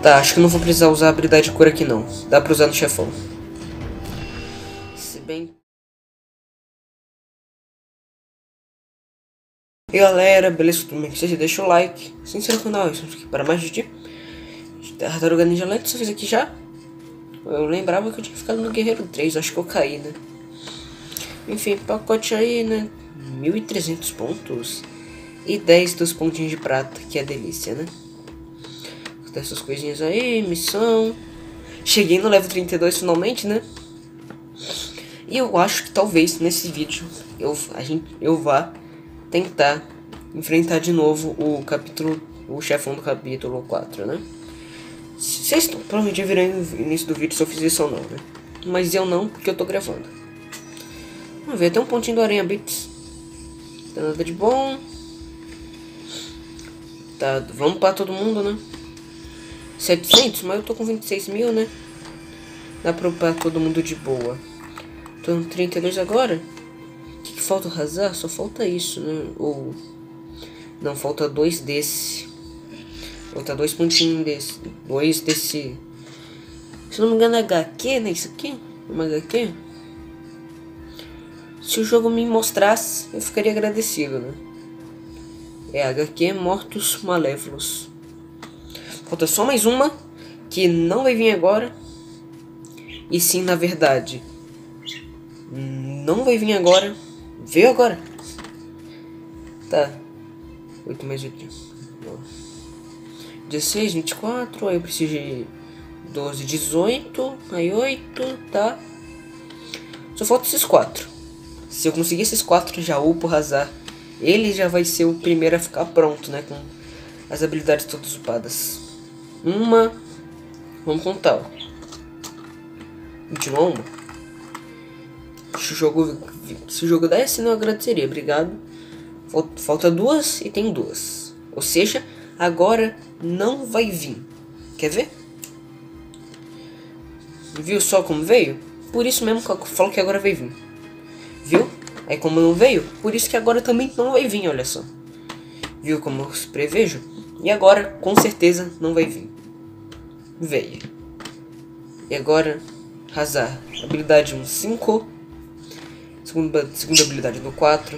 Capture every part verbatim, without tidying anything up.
Tá, acho que não vou precisar usar a habilidade de cura aqui não. Dá pra usar no chefão. Se bem... E galera, beleza? Tudo bem com vocês? Deixa o like, se inscreva no canal, estamos aqui para mais de dia. Tartaruga Ninja Land, só fiz aqui já. Eu lembrava que eu tinha ficado no Guerreiro três, acho que eu caí, né? Enfim, pacote aí, né? mil e trezentos pontos e dez dos pontinhos de prata, que é delícia, né? Essas coisinhas aí, missão. Cheguei no level trinta e dois finalmente, né? E eu acho que talvez nesse vídeo eu, a gente, eu vá tentar enfrentar de novo o capítulo, o chefão do capítulo quatro, né? Vocês provavelmente verão no início do vídeo se eu fiz isso ou não, né? Mas eu não, porque eu tô gravando. Vamos ver, tem um pontinho do Aranha Bits. Tá nada de bom. Tá, vamos pra todo mundo, né? setecentos, mas eu tô com vinte e seis mil, né? Dá pra upar todo mundo de boa. Tô no trinta e dois agora. O que, que falta arrasar? Só falta isso, né? Ou... Não, falta dois desse. Falta dois pontinhos desse. Dois desse... Se não me engano é H Q, né? Isso aqui? Uma H Q? Se o jogo me mostrasse, eu ficaria agradecido, né? É H Q Mortos Malévolos. Falta só mais uma, que não vai vir agora. E sim, na verdade, não vai vir agora. Veio agora. Tá. oito mais oito. dezesseis, vinte e quatro. Aí eu preciso de doze, dezoito. Aí oito, tá. Só falta esses quatro. Se eu conseguir esses quatro, já upo arrasar. Ele já vai ser o primeiro a ficar pronto, né? Com as habilidades todas upadas. Uma. Vamos contar, ó. vinte e uma. Se o jogo, se o jogo desse, eu agradeceria. Obrigado. Falta duas e tem duas. Ou seja, agora não vai vir. Quer ver? Viu só como veio? Por isso mesmo que eu falo que agora vai vir. Viu? Aí como não veio, por isso que agora também não vai vir, olha só. Viu como eu prevejo? E agora, com certeza, não vai vir. Veio. E agora, arrasar. Habilidade um, cinco. Segunda, segunda habilidade no quatro.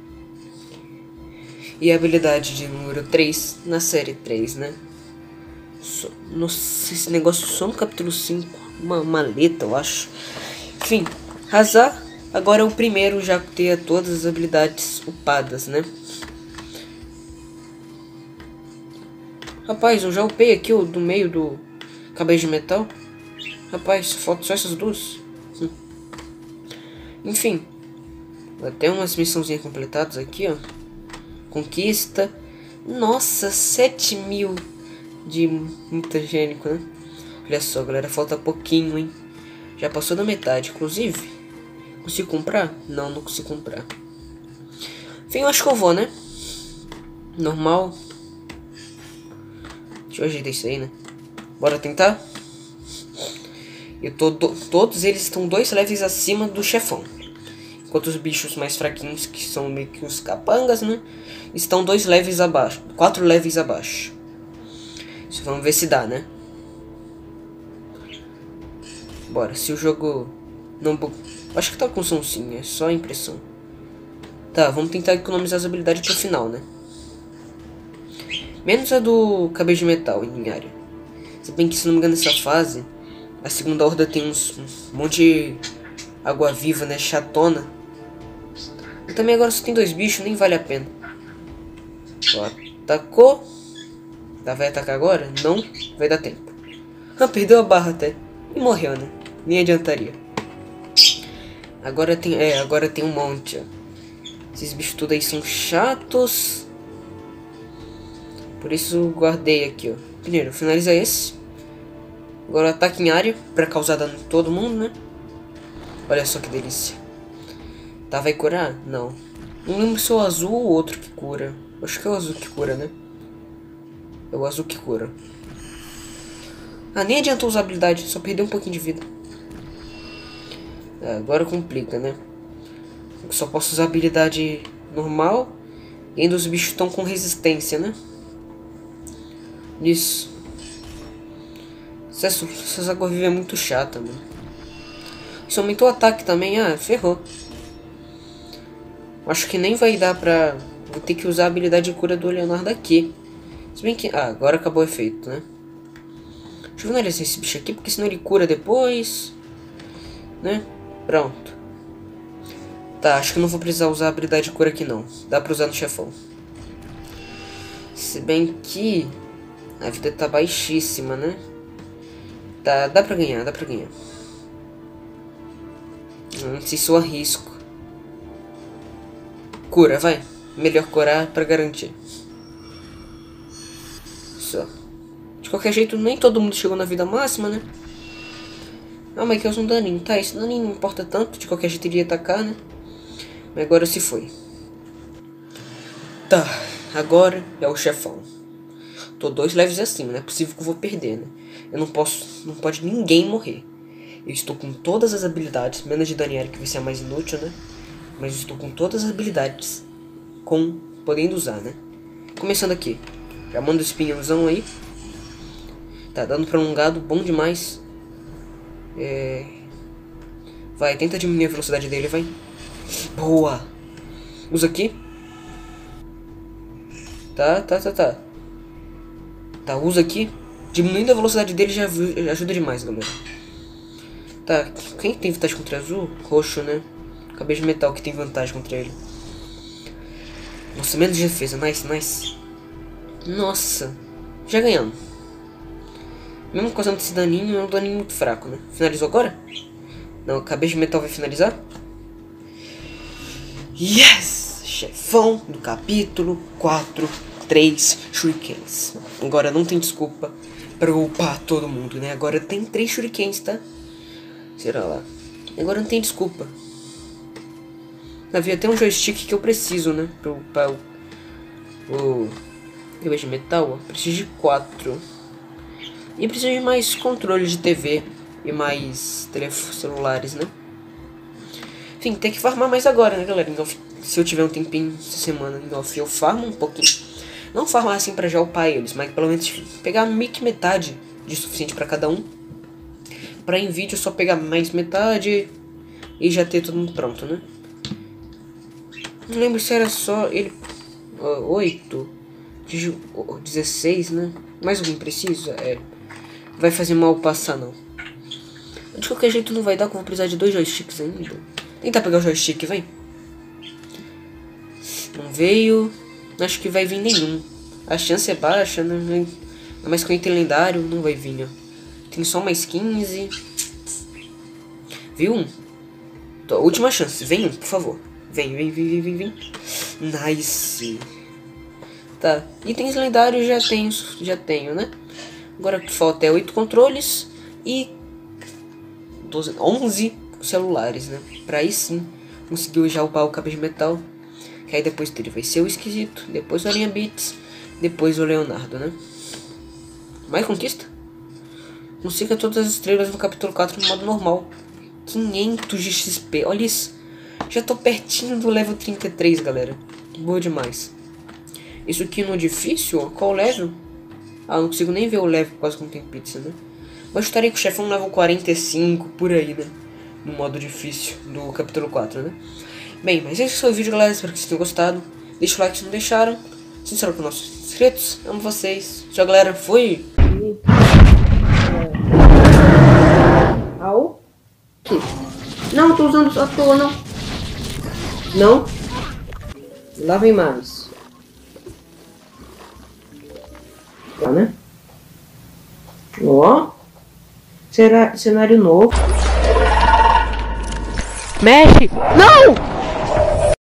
E a habilidade de número três na série três, né? So, nossa, esse negócio só no capítulo cinco. Uma maleta, eu acho. Enfim, arrasar. Agora é o primeiro já ter todas as habilidades upadas, né? Rapaz, eu já upei aqui o do meio do cabelo de metal. Rapaz, falta só essas duas. Hum. Enfim. Até umas missãozinhas completadas aqui, ó. Conquista. Nossa, sete mil de mutagênico, né? Olha só, galera, falta pouquinho, hein? Já passou da metade, inclusive. Consigo comprar? Não, não consigo comprar. Enfim, eu acho que eu vou, né? Normal. Deixa eu ajeitar isso aí, né? Bora tentar? Eu tô do... Todos eles estão dois levels acima do chefão. Enquanto os bichos mais fraquinhos, que são meio que os capangas, né? Estão dois levels abaixo. Quatro levels abaixo. Isso, vamos ver se dá, né? Bora, se o jogo não... Acho que tá com som sim, é só impressão. Tá, vamos tentar economizar as habilidades pro final, né? Menos a do cabelo de metal em área. Se bem que, se não me engano, nessa fase, a segunda horda tem uns, uns um monte de água viva, né? Chatona. E também agora só tem dois bichos, nem vale a pena. Ó, atacou. Tá, vai atacar agora? Não, vai dar tempo. Ah, perdeu a barra até. E morreu, né? Nem adiantaria. Agora tem, é, agora tem um monte, ó. Esses bichos tudo aí são chatos. Por isso eu guardei aqui, ó. Primeiro, finaliza esse. Agora ataque em área, pra causar dano em todo mundo, né? Olha só que delícia. Tá, vai curar? Não. Não lembro se é o azul ou o outro que cura. Acho que é o azul que cura, né? É o azul que cura. Ah, nem adiantou usar a habilidade, só perdeu um pouquinho de vida. É, agora complica, né? Eu só posso usar a habilidade normal. E ainda os bichos estão com resistência, né? Isso. Essa, essa água viva é muito chata, mano. Isso aumentou o ataque também. Ah, ferrou. Acho que nem vai dar pra... Vou ter que usar a habilidade de cura do Leonardo aqui. Se bem que... Ah, agora acabou o efeito, né? Deixa eu finalizar esse bicho aqui, porque senão ele cura depois. Né? Pronto. Tá, acho que eu não vou precisar usar a habilidade de cura aqui não. Dá pra usar no chefão. Se bem que... A vida tá baixíssima, né? Tá, dá pra ganhar, dá pra ganhar. Não sei se eu arrisco. Cura, vai. Melhor curar pra garantir. Só. De qualquer jeito, nem todo mundo chegou na vida máxima, né? Ah, mas que eu sou um daninho. Tá, esse daninho não importa tanto. De qualquer jeito iria atacar, né? Mas agora se foi. Tá, agora é o chefão. Tô dois levels acima, não é possível que eu vou perder, né? Eu não posso, não pode ninguém morrer. Eu estou com todas as habilidades, menos de Daniel, que vai ser a mais inútil, né? Mas eu estou com todas as habilidades, com podendo usar, né? Começando aqui, já manda o espinhãozão aí. Tá dando prolongado, bom demais. É... Vai, tenta diminuir a velocidade dele, vai. Boa! Usa aqui. Tá, tá, tá, tá. Tá, usa aqui. Diminuindo a velocidade dele já ajuda demais, galera. Tá, quem tem vantagem contra azul? Roxo, né? Cabeça de metal que tem vantagem contra ele. Nossa, menos de defesa. Nice, nice. Nossa. Já ganhamos. Mesmo causando esse daninho, é um daninho muito fraco, né? Finalizou agora? Não, cabeça de metal vai finalizar? Yes! Chefão do capítulo quatro. Três shurikens. Agora não tem desculpa pra upar todo mundo, né? Agora tem três shurikens, tá? Será lá. Agora não tem desculpa. Havia até um joystick que eu preciso, né? Pra upar o... O... Eu vejo metal. Preciso de quatro. E preciso de mais controle de T V. E mais telefones celulares, né? Enfim, tem que farmar mais agora, né, galera? Então, se eu tiver um tempinho essa semana em off, eu farmo um pouquinho. Não farmar assim pra já upar eles, mas pelo menos pegar meio que metade de suficiente pra cada um. Pra em vídeo só pegar mais metade e já ter tudo pronto, né? Não lembro se era só ele... oito, dezesseis, né? Mais alguém precisa? É. Vai fazer mal passar, não. De qualquer jeito não vai dar, que eu vou precisar de dois joysticks ainda. Tentar pegar o joystick, vem. Não veio... Acho que vai vir nenhum. A chance é baixa, né? Mas com item lendário não vai vir, ó. Tem só mais quinze. Viu um? Tô, última chance. Vem um, por favor. Vem, vem, vem, vem, vem. Nice. Tá. Itens lendários já tenho, já tenho, né? Agora o que falta é oito controles e doze, onze celulares, né? Pra aí sim conseguir já upar o cabeça de metal. Que aí depois dele vai ser o esquisito, depois o Aranha Beats, depois o Leonardo, né? Mais conquista? Consiga todas as estrelas no capítulo quatro no modo normal. quinhentos de X P, olha isso. Já tô pertinho do level trinta e três, galera. Boa demais. Isso aqui no difícil, qual level? Ah, não consigo nem ver o level, quase que não tem pizza, né? Mas estarei com o chefão level quarenta e cinco, por aí, né? No modo difícil do capítulo quatro, né? Bem, mas esse foi o vídeo, galera. Espero que vocês tenham gostado. Deixa o like se não deixaram. Se inscrevam com nossos inscritos. Amo vocês. Tchau, galera. Fui. Au. Não, tô usando à toa, não. Não. Lá vem mais. Tá, né? Ó. Será cenário novo. Mexe. Não!